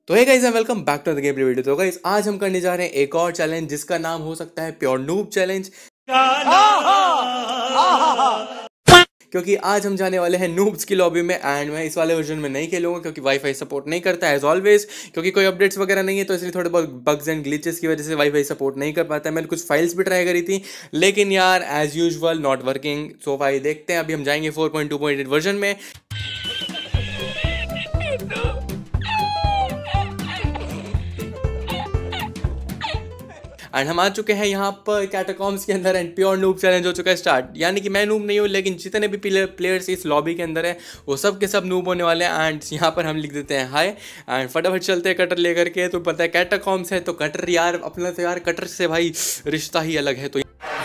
तो hey guys welcome back to the game video. तो guys आज हम करने जा रहे हैं एक और चैलेंज जिसका नाम हो सकता है प्योर नूब चैलेंज। क्योंकि आज हम जाने वाले हैं नूब्स की लॉबी में एंड मैं इस वाले वर्जन में नहीं खेलूंगा क्योंकि वाईफाई सपोर्ट नहीं करता है एज ऑलवेज। क्योंकि कोई अपडेट्स वगैरह नहीं है तो इसलिए थोड़े बहुत बग्स एंड ग्लिचेस की वजह से वाईफाई सपोर्ट नहीं कर पाता है। मैंने कुछ फाइल्स भी ट्राई करी थी लेकिन यार as usual not working. So भाई देखते हैं, अभी हम जाएंगे 4.2.8 वर्जन में। एंड हम आ चुके हैं यहाँ पर कैटाकॉम्स के अंदर एंड प्योर नूब चैलेंज हो चुका है स्टार्ट। यानी कि मैं नूब नहीं हूँ लेकिन जितने भी प्लेयर्स इस लॉबी के अंदर है वो सब के सब नूब होने वाले हैं। एंड यहाँ पर हम लिख देते हैं हाय एंड फटाफट चलते हैं कटर लेकर के। तो पता है कैटाकॉम्स है तो कटर यार अपना तो यार कटर से भाई रिश्ता ही अलग है। तो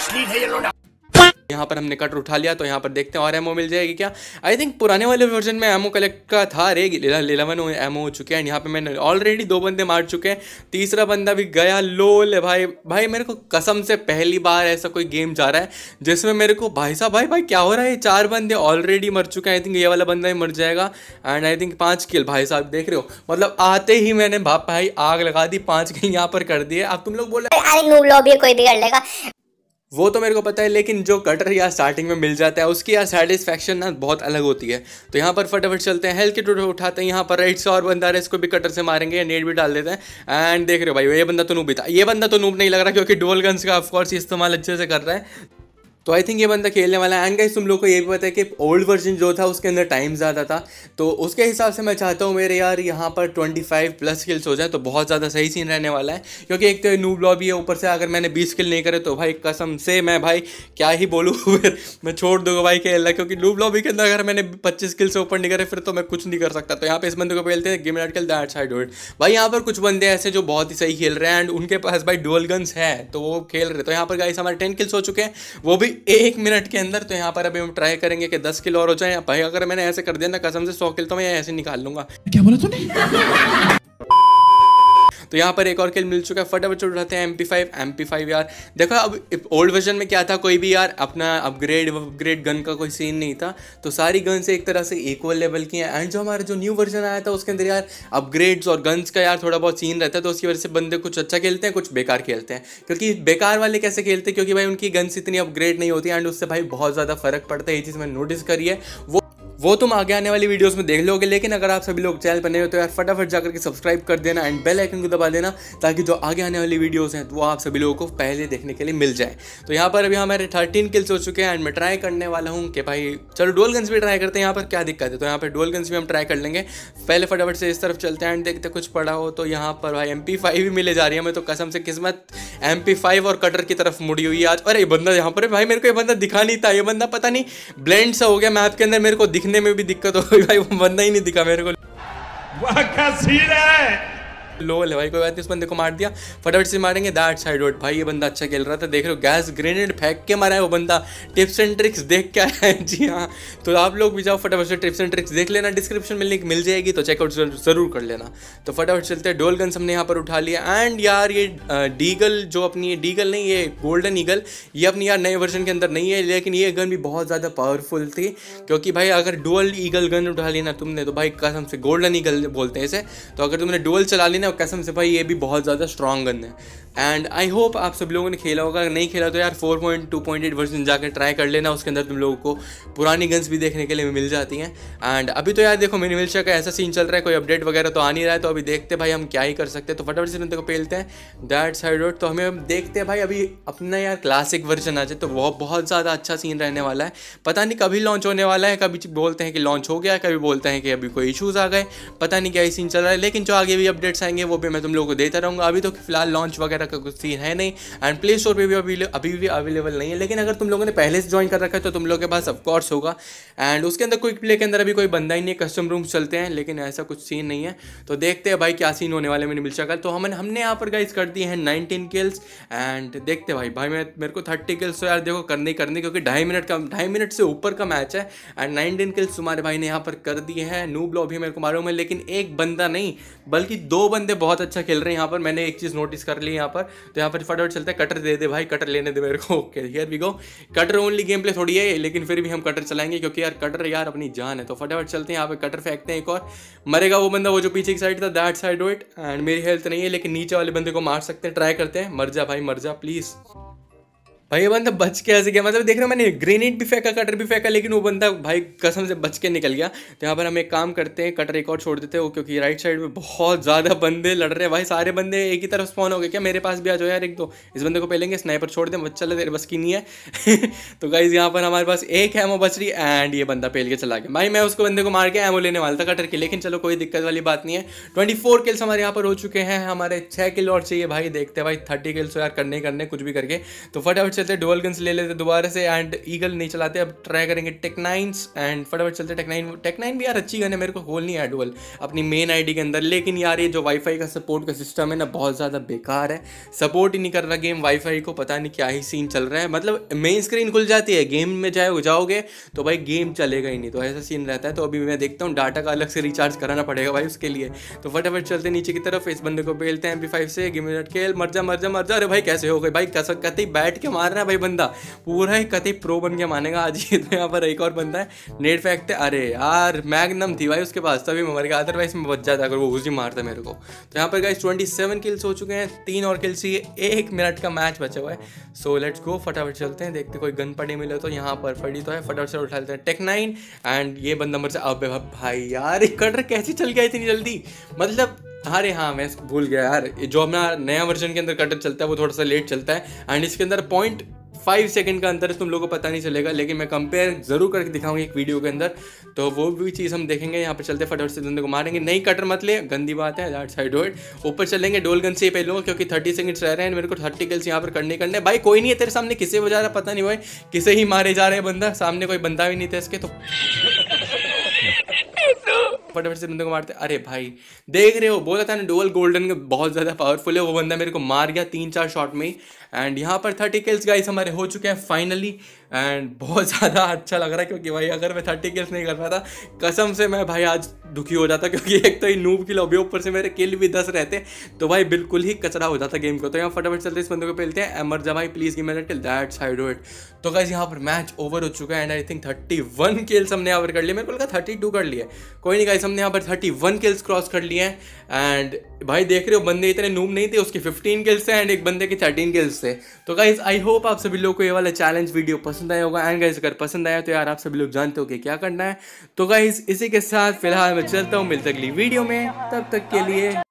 यहाँ पर हमने कटर उठा लिया तो यहाँ पर देखते हैं और एमओ मिल जाएगी क्या। आई थिंक पुराने वाले वर्जन में एमओ कलेक्ट का था रे 11 एमओ हो चुके हैं। यहाँ पे मैंने ऑलरेडी 2 बंदे मार चुके हैं, तीसरा बंदा भी गया। लोल भाई मेरे को कसम से पहली बार ऐसा कोई गेम जा रहा है जिसमें मेरे को भाई साहब भाई क्या हो रहा है। 4 बंदे ऑलरेडी मर चुके हैं, आई थिंक ये वाला बंदा ही मर जाएगा। एंड आई थिंक 5 किल भाई साहब देख रहे हो, मतलब आते ही मैंने भाई आग लगा दी, 5 किल यहाँ पर कर दिए। अब तुम लोग बोल रहे कोई भी कर लेगा, वो तो मेरे को पता है, लेकिन जो कटर यार स्टार्टिंग में मिल जाता है उसकी यार सेटिस्फैक्शन ना बहुत अलग होती है। तो यहाँ पर फटाफट चलते हैं, हेल्थ किट उठाते हैं। यहाँ पर राइट से और बंदा है, इसको भी कटर से मारेंगे, नेट भी डाल देते हैं। एंड देख रहे हो भाई ये बंदा तो नूब भी था, ये बंदा तो नूब नहीं लग रहा क्योंकि डुअल गन्स का ऑफकोर्स इस्तेमाल अच्छे से कर रहा है। तो आई थिंक ये बंदा खेलने वाला है। एंड गाइस तुम लोग को ये भी पता है कि ओल्ड वर्जन जो था उसके अंदर टाइम ज़्यादा था, तो उसके हिसाब से मैं चाहता हूँ मेरे यार यहाँ पर 25 प्लस किल्स हो जाए तो बहुत ज़्यादा सही सीन रहने वाला है। क्योंकि एक तो नूब लॉबी है, ऊपर से अगर मैंने 20 किल नहीं करे तो भाई कसम से मैं भाई क्या ही बोलूँ फिर मैं छोड़ दूंगा भाई खेलना। क्योंकि नूब लॉबी के अंदर अगर मैंने 25 किल से ऊपर नहीं करे फिर तो मैं कुछ नहीं कर सकता। तो यहाँ पे इस बंदे को खेलते हैं, give me that kill that side do it. भाई यहाँ पर कुछ बंदे ऐसे जो बहुत ही सही खेल रहे हैं एंड उनके पास भाई डुअल गन्स है तो वो खेल रहे। तो यहाँ पर गाइस हमारे 10 किल्स हो चुके हैं, वो भी 1 मिनट के अंदर। तो यहाँ पर अभी हम ट्राई करेंगे कि 10 किलो और हो जाए। भाई अगर मैंने ऐसे कर दिया ना कसम से 100 किल तो मैं ऐसे निकाल लूंगा। क्या बोला तूने? तो यहाँ पर एक और किल मिल चुका है, फटाफट उठाते हैं MP5 यार। देखो अब ओल्ड वर्जन में क्या था, कोई भी यार अपना अपग्रेड गन का कोई सीन नहीं था, तो सारी गन से एक तरह से इक्वल लेवल की हैं। एंड जो हमारा जो न्यू वर्जन आया था उसके अंदर यार अपग्रेड्स और गन्स का यार थोड़ा बहुत सीन रहता है, तो उसकी वजह से बंदे कुछ अच्छा खेलते हैं कुछ बेकार खेलते हैं। क्योंकि बेकार वाले कैसे खेलते हैं, क्योंकि भाई उनकी गन्स इतनी अपग्रेड नहीं होती एंड उससे भाई बहुत ज़्यादा फर्क पड़ता है। ये चीज़ मैंने नोटिस करी है, वो तुम आगे आने वाली वीडियोस में देख लोगे। लेकिन अगर आप सभी लोग चैनल पर नए हो तो यार फटाफट जाकर के सब्सक्राइब कर देना एंड बेल आइकन को दबा देना ताकि जो आगे आने वाली वीडियोस हैं वो आप सभी लोगों को पहले देखने के लिए मिल जाए। तो यहाँ पर अभी हमारे 13 किल्स हो चुके हैं एंड मैं ट्राई करने वाला हूँ कि भाई चलो डुअल गन्स भी ट्राई करते हैं। यहाँ पर क्या दिक्कत है, तो यहाँ पर डुअल गन्स भी हम ट्राई कर लेंगे। पहले फटाफट से इस तरफ चलते हैं एंड देखते कुछ पड़ा हो। तो यहाँ पर भाई MP5 भी मिले जा रही है, मैं तो कसम से किस्मत MP5 और कटर की तरफ मुड़ी हुई है आज। अरे बंदा यहाँ पर भाई मेरे को ये बंदा दिखा नहीं था, ये बंदा पता नहीं ब्लेंड सा हो गया मैप के अंदर, मेरे को दिखने में भी दिक्कत हो भाई वो बंदा ही नहीं दिखा मेरे को। वाह क्या सीन है। लो ले भाई कोई बात नहीं, इस बंदे को मार दिया, फटाफट से मारेंगे दैट साइड आउट। भाई ये बंदा अच्छा खेल रहा था, देख रहे हो गैस ग्रेनेड फेंक के मारा है वो बंदा, टिप्स एंड ट्रिक्स देख के आया है। जी हाँ, तो आप लोग भी जाओ फटाफट से टिप्स एंड ट्रिक्स देख लेना, डिस्क्रिप्शन में लिंक मिल जाएगी तो चेकआउट जरूर कर लेना। तो फटाफट चलते हैं, डुअल गन्स हमने यहाँ पर उठा लिया। एंड यार ये डीगल जो अपनी डीगल नहीं, ये गोल्डन ईगल, ये अपनी यार नए वर्जन के अंदर नहीं है, लेकिन ये गन भी बहुत ज़्यादा पावरफुल थी। क्योंकि भाई अगर डुअल ईगल गन उठा ली ना तुमने तो भाई कसम से गोल्डन ईगल बोलते हैं इसे, तो अगर तुमने डुअल चला ली ना कसम से भाई ये भी बहुत ज़्यादा स्ट्रॉन्ग गन है। एंड आई होप आप सब लोगों ने खेला होगा, अगर नहीं खेला तो यार 4.2.8 वर्जन जाकर ट्राई कर लेना, उसके अंदर तुम लोगों को पुरानी गन्स भी देखने के लिए मिल जाती हैं। एंड अभी तो यार देखो मिनिमलिस्टिक का ऐसा सीन चल रहा है, कोई अपडेट वगैरह तो आ नहीं रहा है, तो अभी देखते भाई हम क्या ही कर सकते हैं। तो फटाफट से बंदे को पेलते हैं दैट साइड रोड। तो हमें देखते हैं भाई अभी अपना यार क्लासिक वर्जन आ जाए तो वो बहुत ज़्यादा अच्छा सीन रहने वाला है। पता नहीं कभी लॉन्च होने वाला है, कभी बोलते हैं कि लॉन्च हो गया, कभी बोलते हैं कि अभी कोई इशूज़ आ गए, पता नहीं क्या ही सीन चल रहा है। लेकिन जो आगे भी अपडेट्स आएंगे वो भी मैं तुम लोगों को देता रहूँगा। अभी तो फिलहाल लॉन्च वगैरह का कुछ सीन है नहीं एंड प्ले स्टोर पे भी अभी भी अवेलेबल नहीं है। लेकिन अगर तुम लोगों ने पहले से ज्वाइन कर रखा है तो तुम लोगों के पास ऑफकोर्स होगा। एंड उसके अंदर क्विक प्ले के अंदर अभी कोई बंदा ही नहीं है, कस्टम रूम्स चलते हैं लेकिन ऐसा कुछ सीन नहीं है। तो देखते हैं भाई क्या सीन होने वाले मैंने मिल शक्ल। तो हमने यहाँ पर गाइस कर दिए हैं 19 किल्स एंड देखते भाई मेरे को 30 किल्स तो यार देखो करने क्योंकि 2.5 मिनट से ऊपर का मैच है। एंड 19 किल्स तुम्हारे भाई ने यहाँ पर कर दिए हैं। नूब लॉबी मेरे को मालूम है, लेकिन एक बंदा नहीं बल्कि 2 बंदे बहुत अच्छा खेल रहे हैं यहाँ पर, मैंने एक चीज़ नोटिस कर ली यहाँ पर। तो यहाँ पर फटाफट चलता है, कटर दे दे भाई, कटर लेने दे मेरे को। Okay here we go. Cutter only game play थोड़ी है, लेकिन फिर भी हम कटर चलाएंगे क्योंकि यार कटर यार अपनी जान है। तो फटाफट चलते हैं, यहाँ पे कटर फेंकते हैं, एक और मरेगा वो बंदा, वो जो पीछे की साइड था, that side do it. And मेरी हेल्थ नहीं है, लेकिन नीचे वाले बंदे को मार सकते हैं, ट्राई करते हैं। मर जा भाई, मर जा प्लीज़। भाई ये बंदा बच के ऐसे गया, मतलब देख रहे हो मैंने ग्रेनेड भी फेंका, कटर भी फेंका, लेकिन वो बंदा भाई कसम से बच के निकल गया। तो यहाँ पर हम एक काम करते हैं, कटर एक और छोड़ देते हैं, क्योंकि राइट साइड में बहुत ज़्यादा बंदे लड़ रहे हैं भाई। सारे बंदे एक ही तरफ स्पॉन हो गए क्या? मेरे पास भी आ जाओ यार एक दो। इस बंदे को पहलेंगे, स्नाइपर छोड़ दे, बच्चा ले, तेरे बस की नहीं है। तो गाइज यहाँ पर हमारे पास एक एमो बच रही, एंड ये बंदा पेल के चला गया भाई। मैं उसको बंदे को मार के एमो लेने वाला था कटर की, लेकिन चलो कोई दिक्कत वाली बात नहीं है। 24 किल्स हमारे यहाँ पर हो चुके हैं, हमारे 6 किल और चाहिए भाई। देखते हैं भाई 30 किल्स यार करने कुछ भी करके। तो फटाफट चलते डुअल गन्स ले लेते दोबारा से, एंड ईगल नहीं चलाते, अब ट्राई करेंगे टेक-9s। एंड फटाफट चलते टेक-9 भी यार अच्छी गन है, मेरे को खोलनी है डुअल अपनी मेन आईडी के अंदर। लेकिन यार ये जो वाईफाई का सपोर्ट का सिस्टम है ना, बहुत ज़्यादा बेकार है, सपोर्ट ही नहीं कर रहा गेम वाईफाई को। पता नहीं क्या ही सीन चल रहा है, मतलब मेन स्क्रीन खुल जाती है, गेम में जाओगे तो भाई गेम चलेगा ही नहीं, तो ऐसा सीन रहता है। तो अभी मैं देखता हूँ डाटा का अलग से रिचार्ज कराना पड़ेगा भाई उसके लिए। तो फटाफट चलते नीचे की तरफ, इस बंदे को बेलते हैं MP5 से। गिव मी दैट किल, मर जा मर जा मर जा। अरे भाई कैसे हो गए भाई, कैसे कतई बैठ के मार रहा है भाई बंदा, पूरा ही कतई प्रो बन के मानेगा आज ही। तो यहाँ पर एक और बंदा है, नेट फेंकते। अरे यार मैग्नम थी भाई उसके पास, तभी मैं मर गया, अदरवाइज मैं बच जाता अगर वो उसी मारता मेरे को। तो यहाँ पर गाइस 27 किल्स हो चुके हैं, 3 और किल्स चाहिए, 1 मिनट का मैच बचा हुआ है। सो लेट्स गो, फटाफट चलते हैं, देखते कोई गन पड़ी मिले तो। यहाँ पर पड़ी तो है, फटाफट से उठा लेते हैं टेक-9। एंड ये बंदा मर जा। अब भाई यार कटर कैसे चल गया इतनी जल्दी, मतलब अरे हाँ मैं भूल गया यार, जो अपना नया वर्जन के अंदर कटर चलता है वो थोड़ा सा लेट चलता है, एंड इसके अंदर 0.5 सेकंड का अंतर है, तुम लोगों को पता नहीं चलेगा, लेकिन मैं कंपेयर जरूर करके दिखाऊंगी एक वीडियो के अंदर, तो वो भी चीज़ हम देखेंगे। यहाँ पर चलते फटाफट से बंदे को मारेंगे, नहीं कटर मत ले, गंदी बात है, दैट साइड डू इट। ऊपर चलेंगे, डोल गन से ही पहलूंगा क्योंकि 30 सेकंड्स रह रहे हैं, मेरे को 30 किल्स यहाँ पर करने भाई। कोई नहीं है तेरे सामने, किसे बजा रहा पता नहीं भाई, किसे ही मारे जा रहे हैं बंदा, सामने कोई बंदा भी नहीं था इसके। तो फटाफट से बंदे को मारते। अरे भाई देख रहे हो, बोला था ना डुअल गोल्डन बहुत ज़्यादा पावरफुल है, वो बंदा मेरे को मार गया 3-4 शॉट में ही। एंड यहाँ पर 30 किल्स गाइस हमारे हो चुके हैं फाइनली, एंड बहुत ज़्यादा अच्छा लग रहा है क्योंकि भाई अगर मैं 30 किल्स नहीं कर पाता कसम से मैं भाई आज दुखी हो जाता, क्योंकि एक तो ये नूब की लॉबी, ऊपर से मेरे किल भी 10 रहते तो भाई बिल्कुल ही कचरा हो जाता गेम को। तो यहाँ फटाफट चलते इस बंदे को पेलते हैं, मर जा भाई please give me that kill, that side do it. तो गाइस यहाँ पर मैच ओवर हो चुका है, एंड आई थिंक 31 किल्स हमने यहाँ पर कर लिए, मेरे को लगा 32 कर लिए, कोई नहीं गाइस हमने यहाँ पर 31 किल्स क्रॉस कर लिए हैं। एंड भाई देख रहे हो बंदे इतने नूब नहीं थे, उसके 15 किल्स थे एंड एक बंदे के 13 किल्स थे। तो गाइस आई होप आप सभी लोग को ये वाला चैलेंज वीडियो पसंद आया होगा, एंड गाइस अगर पसंद आया तो यार आप सभी लोग जानते हो कि क्या करना है। तो गाइस इसी के साथ फिलहाल मैं चलता हूँ, मिलते अगली वीडियो में, तब तक के लिए